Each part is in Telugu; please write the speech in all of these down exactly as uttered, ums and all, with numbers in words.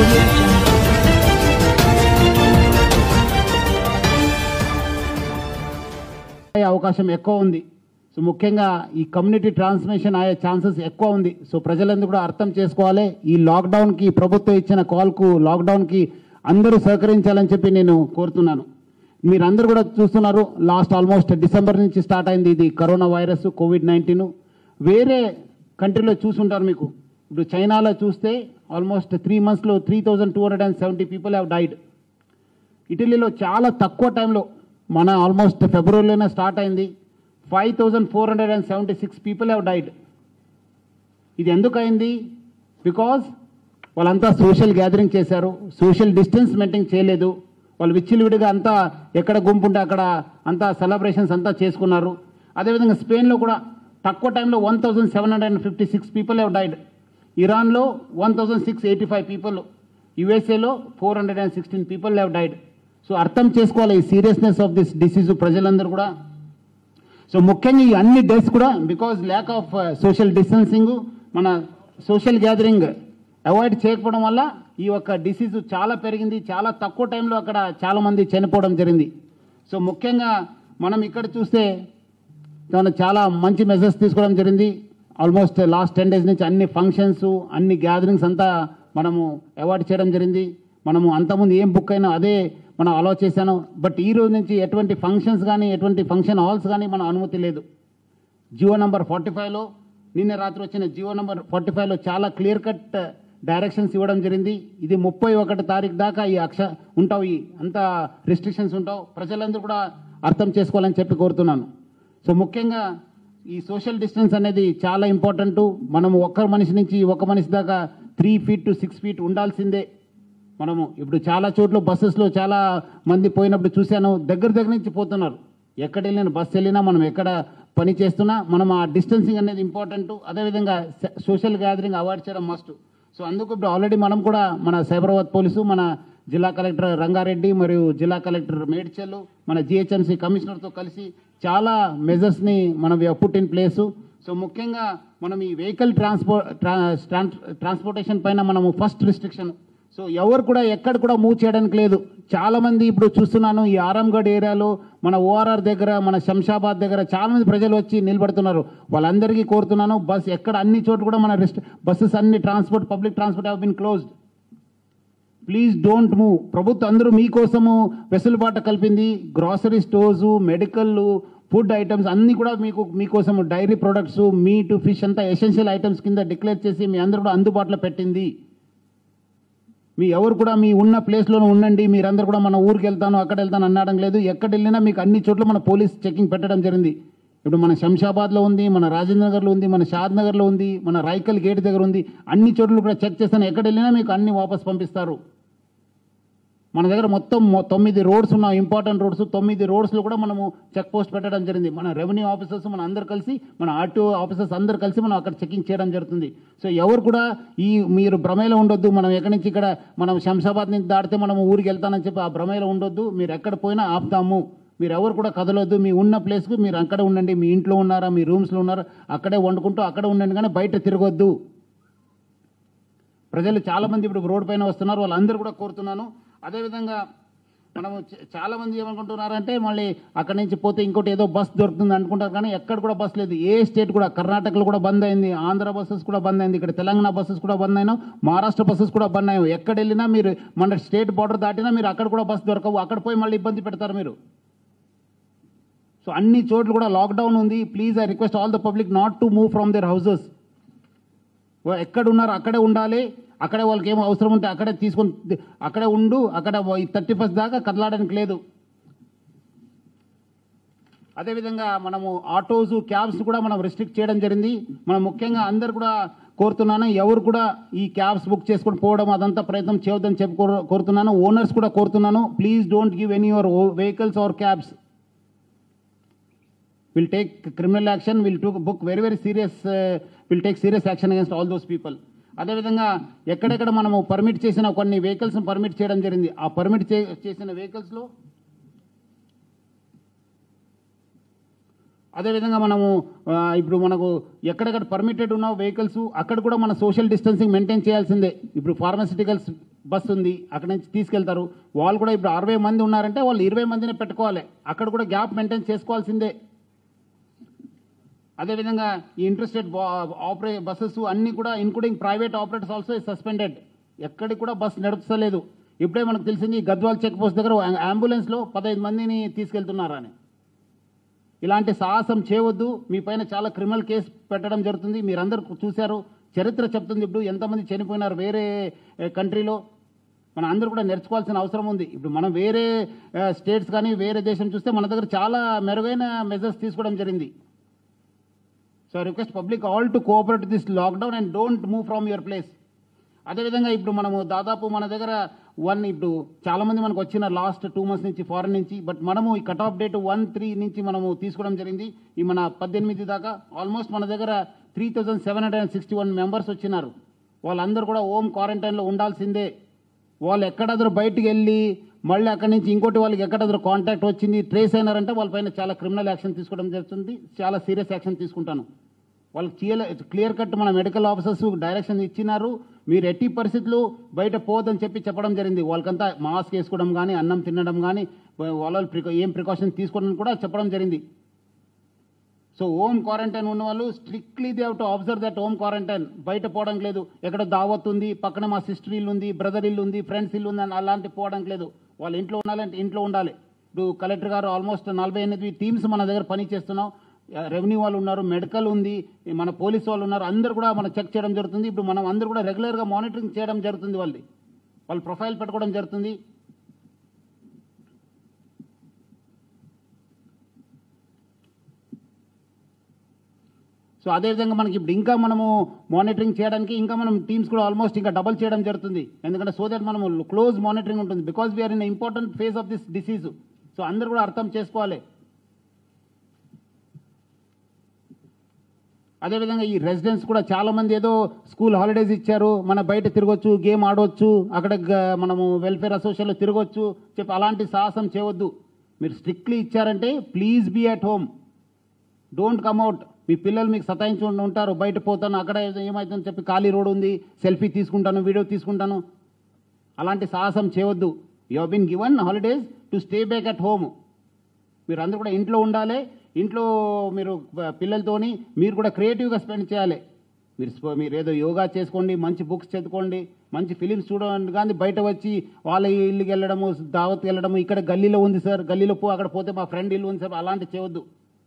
Audio Jungle. అవకాశం ఎక్కువ ఉంది. సో ముఖ్యంగా ఈ కమ్యూనిటీ ట్రాన్స్మిషన్ అయ్యే ఛాన్సెస్ ఎక్కువ ఉంది. సో ప్రజలందరూ కూడా అర్థం చేసుకోవాలి. ఈ లాక్డౌన్కి ప్రభుత్వం ఇచ్చిన కాల్కు లాక్డౌన్కి అందరూ సహకరించాలని చెప్పి నేను కోరుతున్నాను. మీరందరూ కూడా చూస్తున్నారు, లాస్ట్ ఆల్మోస్ట్ డిసెంబర్ నుంచి స్టార్ట్ అయింది ఇది కరోనా వైరస్ కోవిడ్ నైన్టీన్. వేరే కంట్రీలో చూసుంటారు మీకు. ఇప్పుడు చైనాలో చూస్తే ఆల్మోస్ట్ త్రీ మంత్స్లో three thousand two hundred and seventy people have died. ఇటలీలో చాలా తక్కువ టైంలో, మన ఆల్మోస్ట్ ఫిబ్రవరిలోనే స్టార్ట్ అయింది, five thousand four hundred and seventy six people have died. ఇది ఎందుకు అయింది? బికాజ్ వాళ్ళంతా సోషల్ గ్యాదరింగ్ చేశారు, సోషల్ డిస్టెన్స్ మెయింటైన్ చేయలేదు. వాళ్ళు విచ్చిలివిడిగా అంతా ఎక్కడ గుంపు ఉంటే అక్కడ అంతా సెలబ్రేషన్స్ అంతా చేసుకున్నారు. అదేవిధంగా స్పెయిన్లో కూడా తక్కువ టైంలో one thousand seven hundred and fifty six people have died. ఇరాన్లో one thousand six eighty five people, యుఎస్ఏలో four hundred and sixteen people have died. So అర్థం చేసుకోవాలి ఈ సీరియస్నెస్ ఆఫ్ దిస్ డిసీజ్ ప్రజలందరూ కూడా. సో ముఖ్యంగా ఈ అన్ని డేస్ కూడా because lack of social distancing, మన సోషల్ గ్యాదరింగ్ అవాయిడ్ చేయకపోవడం వల్ల ఈ యొక్క డిసీజ్ చాలా పెరిగింది. చాలా తక్కువ టైంలో అక్కడ చాలామంది చనిపోవడం జరిగింది. సో ముఖ్యంగా మనం ఇక్కడ చూస్తే చాలా మంచి మెజర్స్ తీసుకోవడం జరిగింది. ఆల్మోస్ట్ లాస్ట్ టెన్ డేస్ నుంచి అన్ని ఫంక్షన్స్, అన్ని గ్యాదరింగ్స్ అంతా మనము అవాయిడ్ చేయడం జరిగింది. మనము అంతకుముందు ఏం బుక్ అయినా అదే మనం అలో చేశాను. బట్ ఈ రోజు నుంచి ఎటువంటి ఫంక్షన్స్ కానీ ఎటువంటి ఫంక్షన్ హాల్స్ కానీ మన అనుమతి లేదు. జియో నెంబర్ ఫార్టీ ఫైవ్లో నిన్న రాత్రి వచ్చిన జియో నెంబర్ ఫార్టీ ఫైవ్లో చాలా క్లియర్ కట్ డైరెక్షన్స్ ఇవ్వడం జరిగింది. ఇది ముప్పై ఒకటి తారీఖు దాకా ఈ అక్ష ఉంటావు, ఈ అంత రిస్ట్రిక్షన్స్ ఉంటావు. ప్రజలందరూ కూడా అర్థం చేసుకోవాలని చెప్పి కోరుతున్నాను. సో ముఖ్యంగా ఈ సోషల్ డిస్టెన్స్ అనేది చాలా ఇంపార్టెంట్. మనము ఒక్క మనిషి నుంచి ఒక మనిషి దాకా three feet to six feet ఉండాల్సిందే. మనము ఇప్పుడు చాలా చోట్ల బస్సెస్లో చాలా మంది పోయినప్పుడు చూశాను, దగ్గర దగ్గర నుంచి పోతున్నారు. ఎక్కడ వెళ్ళినా బస్సు వెళ్ళినా మనం ఎక్కడ పని చేస్తున్నా మనం ఆ డిస్టెన్సింగ్ అనేది ఇంపార్టెంట్. అదేవిధంగా సోషల్ గ్యాదరింగ్ అవాయిడ్ చేయడం మస్ట్. సో అందుకు ఇప్పుడు ఆల్రెడీ మనం కూడా మన సైబరాబాద్ పోలీసు, మన జిల్లా కలెక్టర్ రంగారెడ్డి మరియు జిల్లా కలెక్టర్ మేడ్చల్, మన జిహెచ్ఎంసీ కమిషనర్తో కలిసి చాలా మెజర్స్ని మనం పుట్ ఇన్ ప్లేసు. సో ముఖ్యంగా మనం ఈ వెహికల్ ట్రాన్స్పోర్ట్ ట్రాన్స్పోర్టేషన్ పైన మనము ఫస్ట్ రిస్ట్రిక్షన్. సో ఎవరు కూడా ఎక్కడ కూడా మూవ్ చేయడానికి లేదు. చాలామంది ఇప్పుడు చూస్తున్నాను ఈ ఆరాంగఢ్ ఏరియాలో, మన ఓఆర్ఆర్ దగ్గర, మన శంషాబాద్ దగ్గర చాలామంది ప్రజలు వచ్చి నిలబడుతున్నారు. వాళ్ళందరికీ కోరుతున్నాను, బస్ ఎక్కడ అన్ని చోట్ల కూడా మన రెస్ట్ బస్సెస్ అన్ని transport public transport have been closed. Please don't move. ప్రభుత్వం అందరూ మీకోసము వెసులుబాటు కల్పింది. Grocery stores, medical, food items అన్నీ కూడా మీకు మీకోసం, డైరీ ప్రొడక్ట్స్, మీట్, ఫిష్ అంతా ఎసెన్షియల్ ఐటమ్స్ కింద డిక్లేర్ చేసి మీ అందరూ కూడా అందుబాటులో పెట్టింది. మీ ఎవరు కూడా మీ ఉన్న ప్లేస్లోనే ఉండండి. మీరందరూ కూడా మన ఊరికి వెళ్తాను అక్కడ వెళ్తాను అనడం లేదు. ఎక్కడ వెళ్ళినా మీకు అన్ని చోట్ల మన పోలీస్ చెకింగ్ పెట్టడం జరిగింది. ఇప్పుడు మన శంషాబాద్లో ఉంది, మన రాజేంద్ర నగర్లో ఉంది, మన షాద్ నగర్లో ఉంది, మన రైకల్ గేట్ దగ్గర ఉంది. అన్ని చోట్ల కూడా చెక్ చేస్తాను. ఎక్కడ వెళ్ళినా మీకు అన్ని వాపస్ పంపిస్తారు. మన దగ్గర మొత్తం తొమ్మిది రోడ్స్ ఉన్నాయి, ఇంపార్టెంట్ రోడ్స్. తొమ్మిది రోడ్స్లో కూడా మనము చెక్ పోస్ట్ పెట్టడం జరిగింది. మన రెవెన్యూ ఆఫీసర్స్ మన అందరు కలిసి, మన ఆర్టీఓ ఆఫీసర్స్ అందరు కలిసి మనం అక్కడ చెకింగ్ చేయడం జరుగుతుంది. సో ఎవరు కూడా ఈ మీరు భ్రమలో ఉండొద్దు. మనం ఎక్కడి నుంచి ఇక్కడ మనం శంషాబాద్ నుంచి దాటితే మనం ఊరికి వెళ్తానని చెప్పి ఆ భ్రమలో ఉండొద్దు. మీరు ఎక్కడ పోయినా ఆపుతాము. మీరు ఎవరు కూడా కదలొద్దు. మీ ఉన్న ప్లేస్కు మీరు అక్కడే ఉండండి. మీ ఇంట్లో ఉన్నారా, మీ రూమ్స్లో ఉన్నారా, అక్కడే వండుకుంటూ అక్కడే ఉండండి, కానీ బయట తిరగొద్దు. ప్రజలు చాలామంది ఇప్పుడు రోడ్డు పైన వస్తున్నారు, వాళ్ళందరూ కూడా కోరుతున్నాను. అదేవిధంగా మనము చాలామంది ఏమనుకుంటున్నారంటే మళ్ళీ అక్కడి నుంచి పోతే ఇంకోటి ఏదో బస్ దొరుకుతుంది అనుకుంటారు, కానీ ఎక్కడ కూడా బస్ లేదు. ఏ స్టేట్ కూడా, కర్ణాటకలో కూడా బంద్ అయింది, ఆంధ్ర బస్సెస్ కూడా బంద్ అయింది, ఇక్కడ తెలంగాణ బస్సెస్ కూడా బంద్ అయినా, మహారాష్ట్ర బస్సెస్ కూడా బంద్ అయ్యాయి. ఎక్కడ వెళ్ళినా మీరు మన స్టేట్ బార్డర్ దాటినా మీరు అక్కడ కూడా బస్ దొరకవు. అక్కడ పోయి మళ్ళీ ఇబ్బంది పెడతారు మీరు. సో అన్ని చోట్ల కూడా లాక్డౌన్ ఉంది. Please I request all the public not to move from their houses. ఎక్కడ ఉన్నారు అక్కడే ఉండాలి. అక్కడే వాళ్ళకి ఏమో అవసరం ఉంటే అక్కడే తీసుకొని అక్కడే ఉండు. అక్కడ థర్టీ ఫస్ట్ దాకా కదలాడడానికి లేదు. అదేవిధంగా మనము ఆటోస్, క్యాబ్స్ కూడా మనం రిస్ట్రిక్ట్ చేయడం జరిగింది. మనం ముఖ్యంగా అందరు కూడా కోరుతున్నాను, ఎవరు కూడా ఈ క్యాబ్స్ బుక్ చేసుకొని పోవడం అదంతా ప్రయత్నం చేయొద్దని చెప్పి కోరుతున్నాను. ఓనర్స్ కూడా కోరుతున్నాను, please don't give any your vehicles or cabs. Will take criminal action, will to book very very serious, will take serious action against all those people. అదేవిధంగా ఎక్కడెక్కడ మనము పర్మిట్ చేసిన కొన్ని వెహికల్స్ని పర్మిట్ చేయడం జరిగింది. ఆ పర్మిట్ చేసిన వెహికల్స్లో అదేవిధంగా మనము ఇప్పుడు మనకు ఎక్కడెక్కడ పర్మిటెడ్ ఉన్న వెహికల్స్ అక్కడ కూడా మన సోషల్ డిస్టెన్సింగ్ మెయింటైన్ చేయాల్సిందే. ఇప్పుడు ఫార్మాసిటికల్స్ బస్సు ఉంది, అక్కడ నుంచి తీసుకెళ్తారు. వాళ్ళు కూడా ఇప్పుడు అరవై మంది ఉన్నారంటే వాళ్ళు ఇరవై మందిని పెట్టుకోవాలి, అక్కడ కూడా గ్యాప్ మెయింటైన్ చేసుకోవాల్సిందే. అదేవిధంగా ఈ ఇంట్రెస్టెడ్ ఆపరే బస్సెస్ అన్నీ కూడా including private operators also suspended. ఎక్కడికి కూడా బస్సు నడుపుతలేదు. ఇప్పుడే మనకు తెలిసింది గద్వాల్ చెక్ పోస్ట్ దగ్గర అంబులెన్స్లో పదహైదు మందిని తీసుకెళ్తున్నారని. ఇలాంటి సాహసం చేయవద్దు. మీ పైన చాలా క్రిమినల్ కేసు పెట్టడం జరుగుతుంది. మీరందరూ చూశారు, చరిత్ర చెప్తుంది. ఇప్పుడు ఎంతమంది చనిపోయినారు వేరే కంట్రీలో. మన అందరూ కూడా నేర్చుకోవాల్సిన అవసరం ఉంది. ఇప్పుడు మనం వేరే స్టేట్స్ కానీ వేరే దేశం చూస్తే మన దగ్గర చాలా మెరుగైన మెజర్స్ తీసుకోవడం జరిగింది. So I request public all to cooperate this lockdown and don't move from your place. అదేవిధంగా ఇప్పుడు మనము దాదాపు మన దగ్గర వన్ ఇప్పుడు చాలామంది మనకు వచ్చిన లాస్ట్ టూ మంత్స్ నుంచి ఫారెన్ నుంచి, బట్ మనము ఈ cut off date one three నుంచి మనము తీసుకోవడం జరిగింది. ఈ మన పద్దెనిమిది దాకా ఆల్మోస్ట్ మన దగ్గర three thousand seven hundred and sixty one members వచ్చినారు. వాళ్ళందరూ కూడా హోమ్ క్వారంటైన్లో ఉండాల్సిందే. వాళ్ళు ఎక్కడాదరూ బయటికి వెళ్ళి మళ్ళీ అక్కడి నుంచి ఇంకోటి వాళ్ళకి ఎక్కడాదరూ కాంటాక్ట్ వచ్చింది ట్రేస్ అయినారంటే వాళ్ళపైన చాలా క్రిమినల్ యాక్షన్ తీసుకోవడం జరుగుతుంది. చాలా సీరియస్ యాక్షన్ తీసుకుంటాను. వాళ్ళకి చీల క్లియర్ కట్ మన మెడికల్ ఆఫీసర్స్ డైరెక్షన్ ఇచ్చినారు. మీరు ఎట్టి పరిస్థితులు బయట పోదని చెప్పి చెప్పడం జరిగింది. వాళ్ళకంతా మాస్క్ వేసుకోవడం కానీ అన్నం తినడం కానీ వాళ్ళ ప్రికా ఏం ప్రికాషన్స్ తీసుకోవడం కూడా చెప్పడం జరిగింది. సో హోమ్ క్వారంటైన్ ఉన్న వాళ్ళు strictly they have to observe that home quarantine. బయట పోవడం లేదు. ఎక్కడ దావత్ ఉంది, పక్కన మా సిస్టర్ ఇల్లు ఉంది, బ్రదర్ ఇల్లు ఉంది, ఫ్రెండ్స్ ఇల్లు ఉంది అని అలాంటి పోవడం లేదు. వాళ్ళు ఇంట్లో ఉండాలంటే ఇంట్లో ఉండాలి. ఇప్పుడు కలెక్టర్ గారు ఆల్మోస్ట్ నలభై ఎనిమిది టీమ్స్ మన దగ్గర పని చేస్తున్నాం. రెవెన్యూ వాళ్ళు ఉన్నారు, మెడికల్ ఉంది, మన పోలీసు వాళ్ళు ఉన్నారు. అందరూ కూడా మనం చెక్ చేయడం జరుగుతుంది. ఇప్పుడు మనం అందరూ కూడా రెగ్యులర్గా మానిటరింగ్ చేయడం జరుగుతుంది. వాళ్ళది వాళ్ళ ప్రొఫైల్ పెట్టుకోవడం జరుగుతుంది. సో అదేవిధంగా మనకి ఇప్పుడు ఇంకా మనము మానిటరింగ్ చేయడానికి ఇంకా మనం టీమ్స్ కూడా ఆల్మోస్ట్ ఇంకా డబల్ చేయడం జరుగుతుంది. ఎందుకంటే సో దట్ మనము క్లోజ్ మానిటరింగ్ ఉంటుంది. Because we are in important phase of this disease. So అందరూ కూడా అర్థం చేసుకోవాలి. అదేవిధంగా ఈ రెసిడెంట్స్ కూడా చాలామంది ఏదో స్కూల్ హాలిడేస్ ఇచ్చారు, మన బయట తిరగొచ్చు, గేమ్ ఆడవచ్చు, అక్కడ మనము వెల్ఫేర్ అసోసియేషన్లో తిరగొచ్చు చెప్పి అలాంటి సాహసం చేయవద్దు. మీరు స్ట్రిక్ట్లీ ఇచ్చారంటే please be at home, don't come out. మీ పిల్లలు మీకు సతాయించి ఉంటారు, బయట పోతాను అక్కడ ఏమవుతుందని చెప్పి ఖాళీ రోడ్ ఉంది, సెల్ఫీ తీసుకుంటాను, వీడియో తీసుకుంటాను, అలాంటి సాహసం చేయవద్దు. You have been given holidays to stay back at home. మీరు అందరూ కూడా ఇంట్లో ఉండాలి. ఇంట్లో మీరు పిల్లలతోని మీరు కూడా క్రియేటివ్గా స్పెండ్ చేయాలి. మీరు మీరు ఏదో యోగా చేసుకోండి, మంచి బుక్స్ చదువుకోండి, మంచి ఫిలిమ్స్ చూడండి. కానీ బయట వచ్చి వాళ్ళ ఇల్లుకి వెళ్ళడము, దావత్కి వెళ్ళడము, ఇక్కడ గల్లీలో ఉంది సార్, గల్లీలో పో, అక్కడ పోతే మా ఫ్రెండ్ ఇల్లు ఉంది సార్, అలాంటి చేయవద్దు.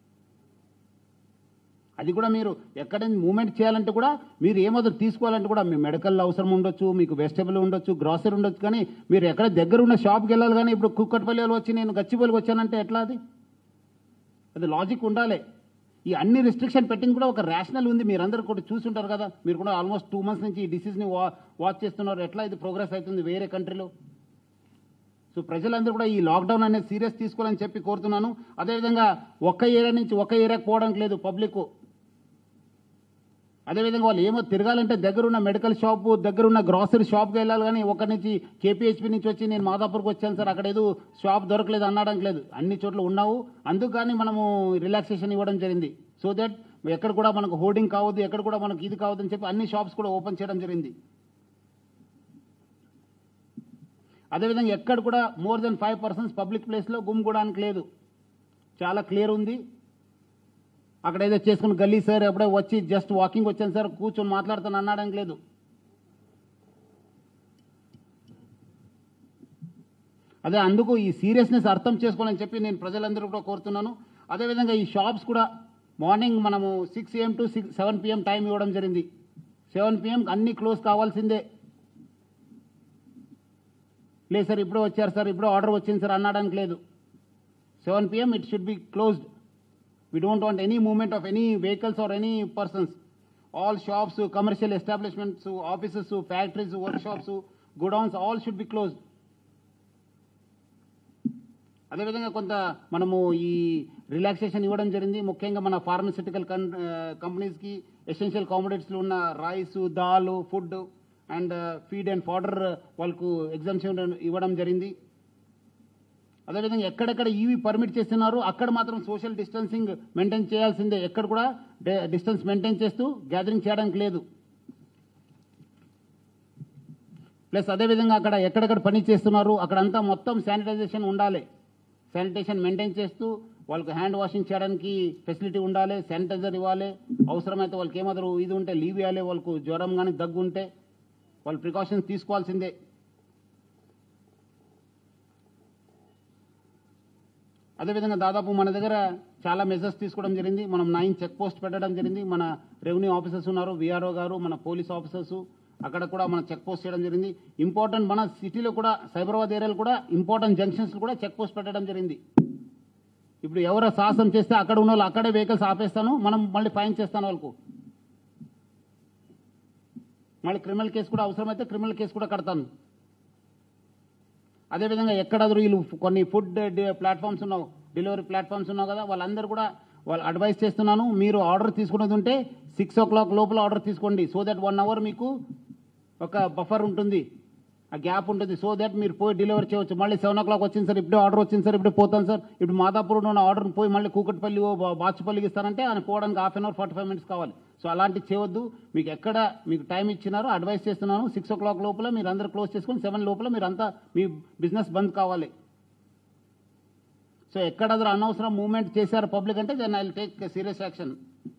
అది కూడా మీరు ఎక్కడైనా మూమెంట్ చేయాలంటే కూడా మీరు ఏమో తీసుకోవాలంటే కూడా మీ మెడికల్ అవసరం ఉండొచ్చు, మీకు వెజిటబుల్ ఉండొచ్చు, గ్రాసరీ ఉండొచ్చు. కానీ మీరు ఎక్కడ దగ్గర ఉన్న షాప్కి వెళ్ళాలి. కానీ ఇప్పుడు కుక్కట్పల్లిలో వచ్చి నేను గచ్చిబౌలికి వచ్చానంటే ఎట్లా? అది అది లాజిక్ ఉండాలి. ఈ అన్ని రిస్ట్రిక్షన్ పెట్టింది కూడా ఒక రేషనల్ ఉంది. మీరందరూ కూడా చూసుంటారు కదా. మీరు కూడా ఆల్మోస్ట్ టూ మంత్స్ నుంచి ఈ డిసీజ్ని వా వాచ్ చేస్తున్నారు. ఎట్లా ఇది ప్రోగ్రెస్ అవుతుంది వేరే కంట్రీలో. సో ప్రజలందరూ కూడా ఈ లాక్డౌన్ అనేది సీరియస్ తీసుకోవాలని చెప్పి కోరుతున్నాను. అదేవిధంగా ఒక్క ఏరియా నుంచి ఒక్క ఏరియాకి పోవడానికి లేదు పబ్లిక్. అదేవిధంగా వాళ్ళు ఏమో తిరగాలంటే దగ్గరున్న మెడికల్ షాపు, దగ్గరున్న గ్రాసరీ షాప్కి వెళ్ళాలి. కానీ ఒకరి నుంచి కేపీహెచ్పీ నుంచి వచ్చి నేను మాదాపూర్కి వచ్చాను సార్, అక్కడ ఏదో షాప్ దొరకలేదు అనడానికి లేదు. అన్ని చోట్ల ఉన్నావు. అందుకు కానీ మనము రిలాక్సేషన్ ఇవ్వడం జరిగింది. సో దట్ ఎక్కడ కూడా మనకు హోర్డింగ్ కావద్దు, ఎక్కడ కూడా మనకు ఇది కావద్దని చెప్పి అన్ని షాప్స్ కూడా ఓపెన్ చేయడం జరిగింది. అదేవిధంగా ఎక్కడ కూడా more than five persons public ప్లేస్లో గుమ్ముకోవడానికి లేదు. చాలా క్లియర్ ఉంది. అక్కడ ఏదో చేసుకుని గల్లీ సార్ ఎప్పుడో వచ్చి జస్ట్ వాకింగ్ వచ్చాను సార్, కూర్చొని మాట్లాడుతాను అనడానికి లేదు. అదే అందుకు ఈ సీరియస్నెస్ అర్థం చేసుకోవాలని చెప్పి నేను ప్రజలందరూ కూడా కోరుతున్నాను. అదేవిధంగా ఈ షాప్స్ కూడా మార్నింగ్ మనము six AM to six seven PM time ఇవ్వడం జరిగింది. సెవెన్ పిఎం అన్నీ క్లోజ్ కావాల్సిందే. లేదు సార్ ఇప్పుడు వచ్చారు సార్, ఇప్పుడు ఆర్డర్ వచ్చింది సార్ అనడానికి లేదు. Seven PM it should be closed. We don't want any movement of any vehicles or any persons. All shops, commercial establishments, offices, factories, workshops, godowns, all should be closed. అదేవిధంగా కొంత మనము ఈ రిలాక్సేషన్ ఇవ్వడం జరిగింది. ముఖ్యంగా మన ఫార్మస్యూటికల్ కంపెనీస్కి ఎసెన్షియల్ కామోడిటీస్లో ఉన్న rice, dal, food and feed and fodder వాళ్ళకు ఎగ్జామ్షన్ ఇవ్వడం జరిగింది. అదేవిధంగా ఎక్కడెక్కడ ఈవీ పర్మిట్ చేస్తున్నారు అక్కడ మాత్రం సోషల్ డిస్టెన్సింగ్ మెయింటైన్ చేయాల్సిందే. ఎక్కడ కూడా డిస్టెన్స్ మెయింటైన్ చేస్తూ గ్యాదరింగ్ చేయడానికి లేదు. ప్లస్ అదేవిధంగా అక్కడ ఎక్కడెక్కడ పని చేస్తున్నారు అక్కడంతా మొత్తం శానిటైజేషన్ ఉండాలి. శానిటేషన్ మెయింటైన్ చేస్తూ వాళ్ళకి హ్యాండ్ వాషింగ్ చేయడానికి ఫెసిలిటీ ఉండాలి, శానిటైజర్ ఇవ్వాలి. అవసరమైతే వాళ్ళకి ఏమాದರೂ ఇది ఉంటే లీవ్ ఇవ్వాలి. వాళ్ళకు జ్వరం కానీ దగ్గు ఉంటే వాళ్ళు ప్రికాషన్స్ తీసుకోవాల్సిందే. అదేవిధంగా దాదాపు మన దగ్గర చాలా మెజర్స్ తీసుకోవడం జరిగింది. మనం నైన్ చెక్ పోస్ట్ పెట్టడం జరిగింది. మన రెవెన్యూ ఆఫీసర్స్ ఉన్నారు, విఆర్ఓ గారు, మన పోలీస్ ఆఫీసర్స్, అక్కడ కూడా మనం చెక్ పోస్ట్ చేయడం జరిగింది. ఇంపార్టెంట్ మన సిటీలో కూడా సైబరాబాద్ ఏరియాలో కూడా ఇంపార్టెంట్ జంక్షన్స్ కూడా చెక్ పోస్ట్ పెట్టడం జరిగింది. ఇప్పుడు ఎవరో సాహసం చేస్తే అక్కడ ఉన్న వాళ్ళు అక్కడే వెహికల్స్ ఆపేస్తాను, మనం మళ్ళీ ఫైన్ చేస్తాను వాళ్ళకు. మళ్ళీ క్రిమినల్ కేసు కూడా అవసరమైతే క్రిమినల్ కేసు కూడా కడతాను. అదేవిధంగా ఎక్కడాದರೂ వీళ్ళు కొన్ని ఫుడ్ ప్లాట్ఫామ్స్ ఉన్నావు, డెలివరీ ప్లాట్ఫామ్స్ ఉన్నావు కదా, వాళ్ళందరూ కూడా వాళ్ళు అడ్వైస్ చేస్తున్నాను, మీరు ఆర్డర్ తీసుకునేది ఉంటే సిక్స్ ఓ క్లాక్ లోపల ఆర్డర్ తీసుకోండి. సో దట్ వన్ అవర్ మీకు ఒక బఫర్ ఉంటుంది, ఆ గ్యాప్ ఉంటుంది. సో దట్ మీరు పోయి డెలివరీ చేయవచ్చు. మళ్ళీ సెవెన్ ఓ క్లాక్ వచ్చింది సార్, ఇప్పుడే ఆర్డర్ వచ్చింది సార్, ఇప్పుడే పోతాను సార్, ఇప్పుడు మాదాపూర్ ఉన్న ఆర్డర్ పోయి మళ్ళీ కూకట్పల్లి బాచుపల్లికి ఇస్తారంటే ఆయన పోవడానికి half an hour forty five minutes కావాలి. సో అలాంటివి చేయవద్దు. మీకు ఎక్కడ మీకు టైం ఇచ్చినారో అడ్వైస్ చేస్తున్నాను, సిక్స్ ఓ క్లాక్ లోపల మీరు అందరూ క్లోజ్ చేసుకొని సెవెన్ లోపల మీరు అంతా మీ బిజినెస్ బంద్ కావాలి. సో ఎక్కడాದರೂ అనవసరం మూవ్మెంట్ చేశారు పబ్లిక్ అంటే then I will take serious action.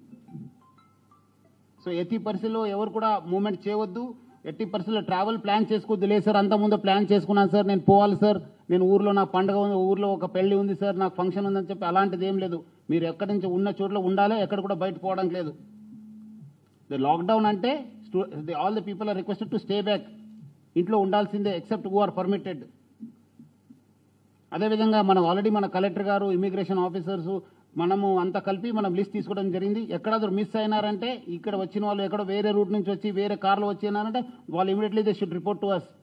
So ఎట్టి పరిస్థితుల్లో ఎవరు కూడా మూవ్మెంట్ చేయవద్దు. ఎట్టి పరిస్థితుల్లో ట్రావెల్ ప్లాన్ చేసుకోవద్దు. లేదు సార్ అంత ముందు ప్లాన్ చేసుకున్నాను సార్, నేను పోవాలి సార్, నేను ఊర్లో నా పండుగ ఉంది, ఊర్లో ఒక పెళ్లి ఉంది సార్, నాకు ఫంక్షన్ ఉందని చెప్పి అలాంటిది ఏం లేదు. మీరు ఎక్కడి నుంచి ఉన్న చోట్ల ఉండాలి, ఎక్కడ కూడా బయట పోవడానికి లేదు. ద లాక్డౌన్ అంటే all the people are requested to stay back, ఇంట్లో ఉండాల్సిందే ఎక్సెప్ట్ హూ ఆర్ పర్మిటెడ్. అదేవిధంగా మనం ఆల్రెడీ మన కలెక్టర్ గారు, ఇమిగ్రేషన్ ఆఫీసర్స్, మనము అంతా కలిపి మనం లిస్ట్ తీసుకోవడం జరిగింది. ఎక్కడాದರೂ మిస్ అయినారంటే ఇక్కడ వచ్చిన వాళ్ళు ఎక్కడో వేరే రూట్ నుంచి వచ్చి వేరే కార్లో వచ్చినారంటే వాళ్ళు immediately they should report to us.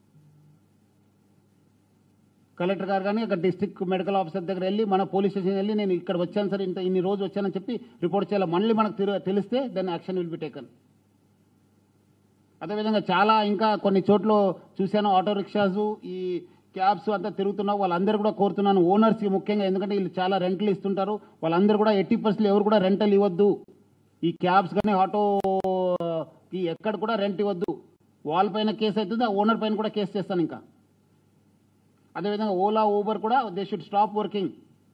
Collector గారు కానీ అక్కడ డిస్ట్రిక్ట్ మెడికల్ ఆఫీసర్ దగ్గర వెళ్ళి మన పోలీస్ స్టేషన్ వెళ్ళి నేను ఇక్కడ వచ్చాను సార్, ఇంత ఇన్ని రోజు వచ్చానని చెప్పి రిపోర్ట్ చేయాలి. మళ్ళీ మనకు తెలిస్తే then action will be taken. అదేవిధంగా చాలా ఇంకా కొన్ని చోట్ల చూశాను, ఆటో రిక్షాసు, ఈ క్యాబ్స్ అంతా తిరుగుతున్నావు. వాళ్ళందరూ కూడా కోరుతున్నాను, ఓనర్స్కి ముఖ్యంగా, ఎందుకంటే వీళ్ళు చాలా రెంట్లు ఇస్తుంటారు, వాళ్ళందరూ కూడా ఎట్టి పరిస్థితులు ఎవరు కూడా రెంటల్ ఇవ్వద్దు. ఈ క్యాబ్స్ కానీ ఆటోకి ఎక్కడ కూడా రెంట్ ఇవ్వద్దు. వాళ్ళ పైన కేసు అవుతుంది, ఆ ఓనర్ పైన కూడా కేసు చేస్తాను. ఇంకా అదేవిధంగా ఓలా, ఊబర్ కూడా దే షుడ్ స్టాప్ వర్కింగ్.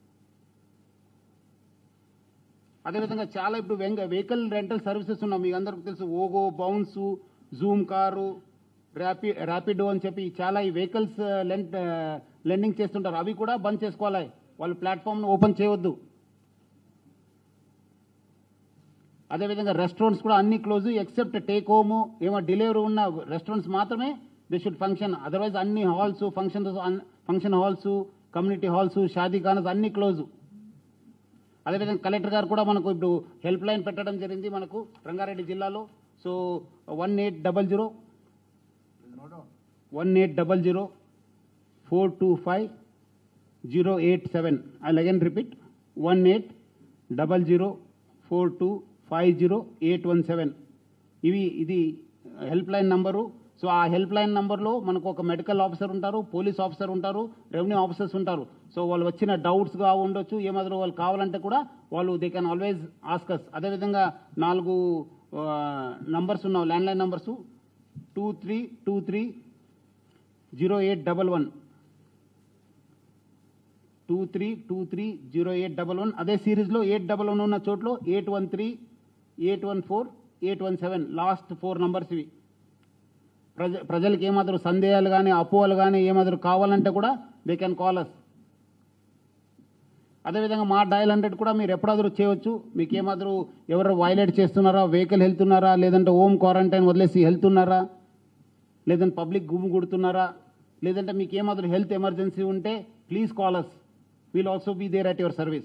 అదేవిధంగా చాలా ఇప్పుడు వెహికల్ రెంటల్ సర్వీసెస్ ఉన్నాం, మీకు అందరికీ తెలుసు. ఓగో, బౌన్స్, జూమ్ కారు, ర్యాపి ర్యాపిడో అని చెప్పి చాలా ఈ వెహికల్స్ లెంట్ లెండింగ్ చేస్తుంటారు, అవి కూడా బంద్ చేసుకోవాలి. వాళ్ళు ప్లాట్ఫామ్ను ఓపెన్ చేయవద్దు. అదేవిధంగా రెస్టారెంట్స్ కూడా అన్ని క్లోజ్ ఎక్సెప్ట్ టేక్ హోమ్, ఏమో డెలివరీ ఉన్న రెస్టారెంట్స్ మాత్రమే దే షుడ్ ఫంక్షన్. అదర్వైజ్ అన్ని halls, function function halls, community halls, షాదీ ఖానాస్ అన్ని క్లోజ్. అదేవిధంగా కలెక్టర్ గారు కూడా మనకు ఇప్పుడు హెల్ప్ లైన్ పెట్టడం జరిగింది మనకు రంగారెడ్డి జిల్లాలో. So one eight double zero one eight double zero four two five zero eight seven. I again repeat, one eight double zero four two five zero eight one seven. ఇవి ఇది హెల్ప్ లైన్ నంబరు. సో ఆ హెల్ప్ లైన్ నంబర్లో మనకు ఒక మెడికల్ ఆఫీసర్ ఉంటారు, పోలీస్ ఆఫీసర్ ఉంటారు, రెవెన్యూ ఆఫీసర్స్ ఉంటారు. సో వాళ్ళు వచ్చిన డౌట్స్గా ఉండొచ్చు, ఏమాదిరి వాళ్ళు కావాలంటే కూడా వాళ్ళు దే కెన్ ఆల్వేస్ ఆస్కస్. అదేవిధంగా నాలుగు నంబర్స్ ఉన్నావు, land line numbers, two three two three zero eight double one two three two three zero eight double one. అదే సిరీస్లో ఎయిట్ డబల్ వన్ ఉన్న చోట్లో eight one three eight one four eight one seven last four numbers ఇవి. ప్రజ ప్రజలకు ఏమాదిరి సందేహాలు కానీ అపోహలు కానీ ఏమాదిరి కావాలంటే కూడా దే కెన్ కాల్ అస్. అదేవిధంగా మా డయల్ హండ్రెడ్ కూడా మీరు ఎప్పుడాದರೂ చేయవచ్చు. మీకు ఏమాదిరి ఎవరు వైలేట్ చేస్తున్నారా, వెహికల్ వెళ్తున్నారా, లేదంటే హోమ్ క్వారంటైన్ వదిలేసి వెళ్తున్నారా, లేదంటే పబ్లిక్ గుమ్ము కొడుతున్నారా, లేదంటే మీకు ఏమాదిరి హెల్త్ ఎమర్జెన్సీ ఉంటే please call us, will also be there at your service.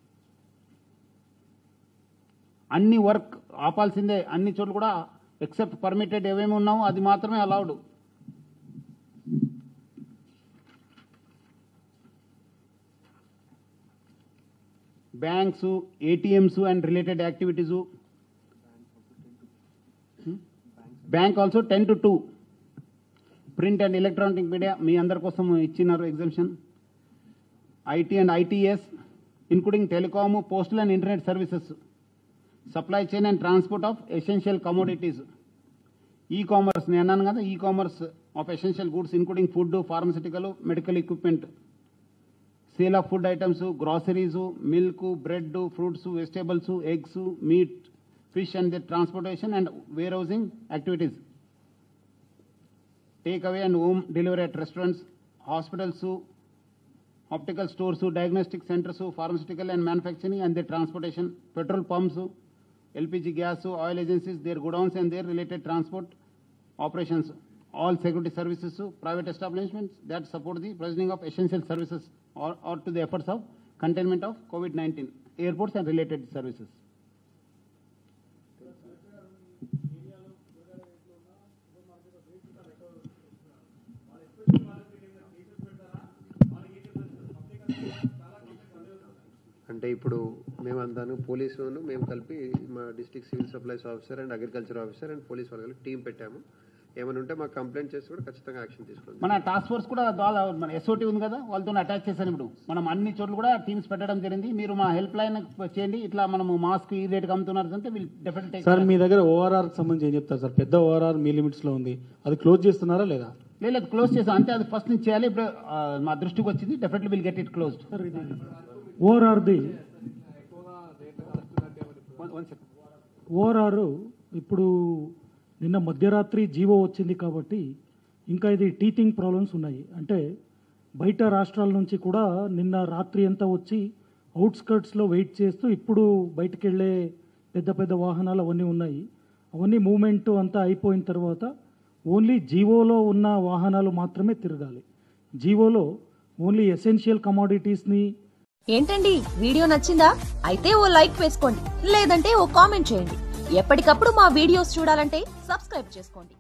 అన్ని వర్క్ ఆపాల్సిందే, అన్ని చోట్ల కూడా ఎక్సెప్ట్ పర్మిటెడ్ ఏమేమి ఉన్నామో అది మాత్రమే allowed. Banks, ATMs and related activities. Bank also ten to two. Print and electronic media మీ అందరి కోసం ఇచ్చినారు exemption. IT and ITES including telecom, postal and internet services, supply chain and transport of essential commodities. E-commerce నేను అన్నాను కదా, e commerce of essential goods including food, pharmaceutical, medical equipment, sale of food items, groceries, milk, bread, fruits, vegetables, eggs, meat, fish and their transportation and warehousing activities, take away and home delivery at restaurants, hospitals, optical stores, diagnostic centers, pharmaceutical and manufacturing and their transportation, petrol pumps, L P G gas, oil agencies, their godowns and their related transport operations, all security services, private establishments that support the provisioning of essential services or, or to the efforts of containment of COVID nineteen, airports and related services. అంటే ఇప్పుడు మేము అంతాను పోలీసు మేము కలిపి మా district civil supplies officer and agriculture officer and police వాళ్ళు కలిపి టీం పెట్టాము. ఏమైనా ఉంటే మాకు కంప్లైంట్ చేసి కూడా ఖచ్చితంగా యాక్షన్ తీసుకోండి. మన టాస్క్ ఫోర్స్ కూడా మన ఎస్ఓటీ ఉంది కదా, వాళ్ళతో అటాచ్ చేశాను. ఇప్పుడు మనం అన్ని చోట్ల కూడా టీమ్స్ పెట్టడం జరిగింది. మీరు మా హెల్ప్ లైన్ చేయండి. ఇట్లా మనము మాస్క్ ఈ రేట్ అమ్ముతున్నారు అంటే వీళ్ళు డెఫినెట్. సార్ మీ దగ్గర ఓఆర్ఆర్ సంబంధించి ఏం చెప్తారు సార్? పెద్ద ఓఆర్ఆర్ మీ లిమిట్స్ లో ఉంది, అది క్లోజ్ చేస్తున్నారా లేదా? లేదు, క్లోజ్ చేసాం అంటే అది ఫస్ట్ నుంచి చేయాలి. ఇప్పుడు మా దృష్టికి వచ్చింది, definitely will get it closed. ఓఆర్ఆర్ది ఓఆర్ఆర్ ఇప్పుడు నిన్న మధ్యరాత్రి జీవో వచ్చింది కాబట్టి ఇంకా ఇది టీచింగ్ ప్రాబ్లమ్స్ ఉన్నాయి. అంటే బయట రాష్ట్రాల నుంచి కూడా నిన్న రాత్రి అంతా వచ్చి అవుట్స్కర్ట్స్లో వెయిట్ చేస్తూ ఇప్పుడు బయటకు వెళ్ళే పెద్ద పెద్ద వాహనాలు అవన్నీ ఉన్నాయి. అవన్నీ మూమెంట్ అంతా అయిపోయిన తర్వాత ఓన్లీ జీవోలో ఉన్న వాహనాలు మాత్రమే తిరగాలి. జీవోలో ఓన్లీ ఎసెన్షియల్ కమోడిటీస్ని. ఏంటండి వీడియో నచ్చిందా? అయితే ఓ లైక్ వేసుకోండి, లేదంటే ఓ కామెంట్ చేయండి. ఎప్పటికప్పుడు మా వీడియోస్ చూడాలంటే సబ్స్క్రైబ్ చేసుకోండి.